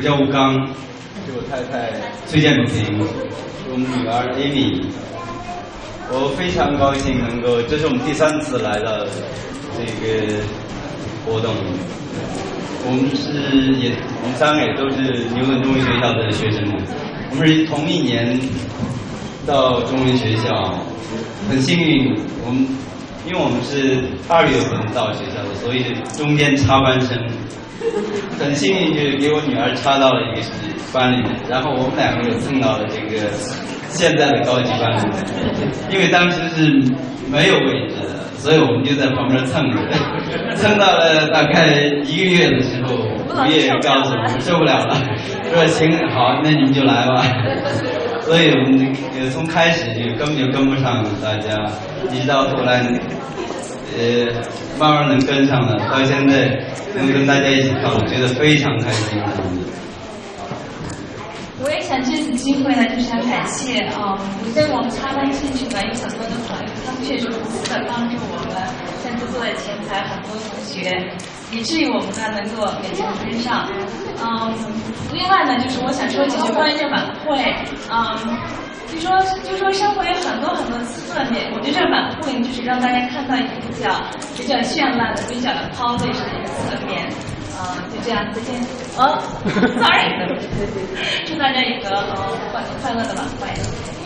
焦刚，是我太太崔建平，是我们女儿 Amy。我非常高兴能够，这是我们第3次来到这个活动。我们3个也都是牛顿中文学校的学生，我们是同一年到中文学校，很幸运，因为我们是2月份到学校的，所以中间插班生，很幸运就给我女儿插到了一个班里面，然后我们2个又蹭到了这个现在的高级班里面，因为当时是没有位置的，所以我们就在旁边蹭着，蹭到了大概1个月的时候，物业告诉我们受不了了，说行好，那你们就来吧。所以我们从开始就根本就跟不上大家，一直到后来，慢慢能跟上了，到现在能跟大家一起跳舞，觉得非常开心。 我也想借此机会呢，就想感谢对我们插班进去的有很多的朋友，他们确实无私的帮助我们，甚至坐在前排很多同学，以至于我们呢能够勉强跟上。另外呢，就是我想说几句关于这晚会，就说生活有很多很多侧面，我觉得这晚会就是让大家看到一个比较绚烂的、比较 polished 的一个侧面。就这样，再见。sorry， 祝大家有个快乐的晚会。